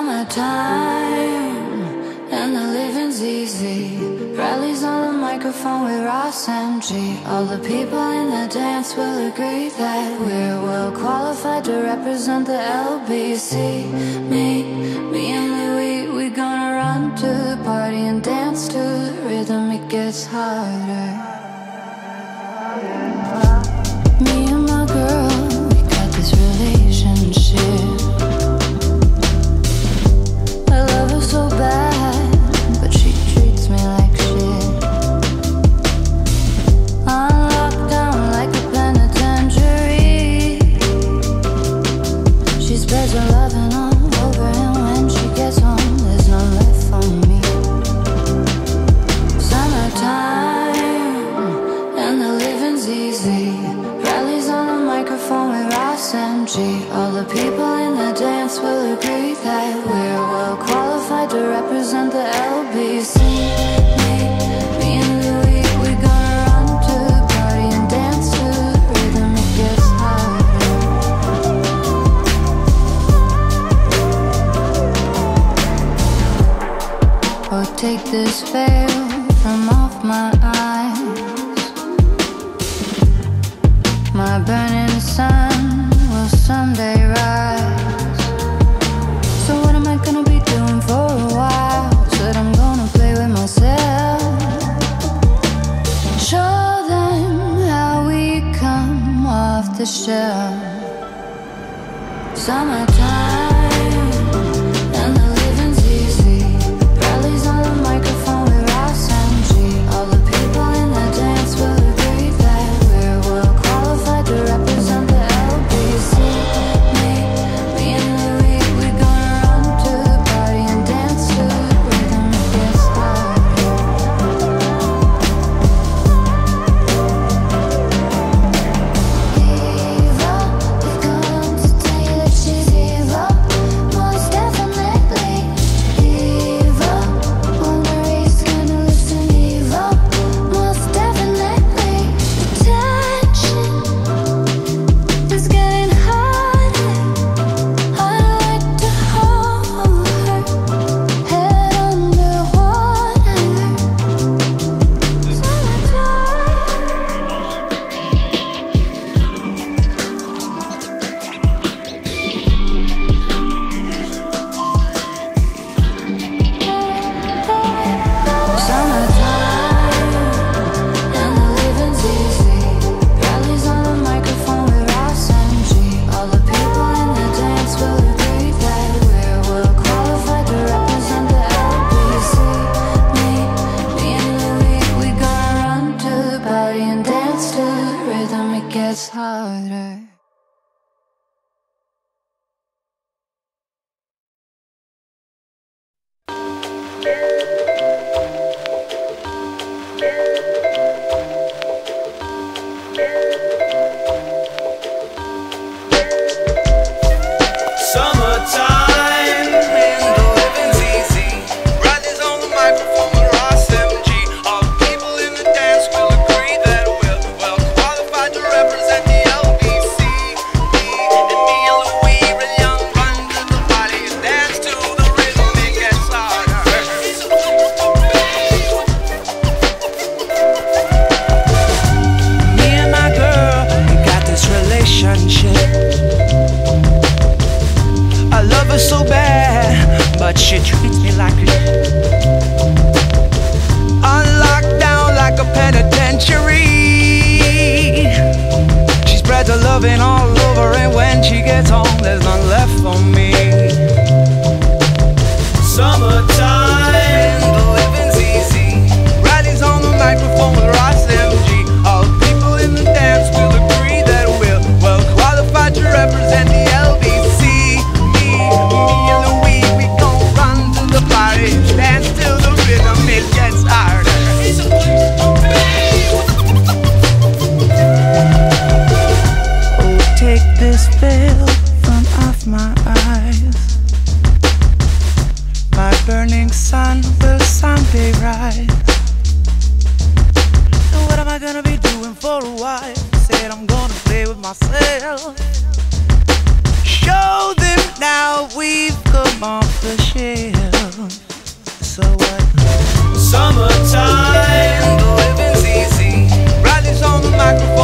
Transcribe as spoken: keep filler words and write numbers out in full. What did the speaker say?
Summertime and the living's easy. Bradley's on the microphone with Ross M G. All the people in the dance will agree that we're well qualified to represent the L B C. Me, me and Louis, we gonna run to the party and dance to the rhythm. It gets harder. Me and my girl, we got this relationship. I love her so bad, but she treats me like shit. I'm locked down like a penitentiary. She spreads her loving all over, and when she gets home, there's none left for me. Summertime and the living's easy. Bradley's on the microphone with Ross M G. All the people in the dance will agree that we're well qualified to represent the L B C. Me, me and Louis, we gonna run to the party and dance to the rhythm. It gets harder. Oh, take this veil from off my eyes. My burning sun will someday rise. So what am I gonna be doing for a while? Said I'm gonna play with myself. Show them how we come off the shelf. Summertime and the living's easy. Bradley's on the microphone with Ross M G. All the people in the dance will agree that we're well qualified to represent the L B C. Me, me and Louis, we gonna run to the party and dance to the rhythm. It gets harder. Evil, we've come to tell you that she's evil. Most definitely evil. Wonder he's gonna listen. Evil, most definitely. Attention is getting harder. I like to hold her head underwater. Summertime and the living's easy. Bradley's on the microphone with Ross M G. All the people in the dance will agree that we're well qualified to represent the L B C. Me, me and Louis, we gonna run to the party and dance to the rhythm. It gets harder. Summertime and the living's easy. Bradley's on the microphone with Ross M G. All the people in the dance will agree that we're well qualified to represent the L B C. Me and me and Louis, real young, run to the party and dance to the rhythm. It gets harder. Me and my girl, we got this relationship. I love her so bad, but she treats me like a shit. I'm locked down like a penitentiary. She spreads her loving all over, and when she gets home, there's none left for me. Summertime, the living's easy. Riley's on the microphone with Ross M G. All the people in the dance will agree that we're well qualified to represent the L B C. Me, me and Louis, we gon' run to the party, dance to the rhythm. It gets harder. Oh, take this veil from off my eyes. My burning sun will someday rise. And what am I gonna be doing for a while? Said I'm gonna play with myself. Show them now we've come off the shelf. So what? Summertime, the living's easy. Riley's on the microphone.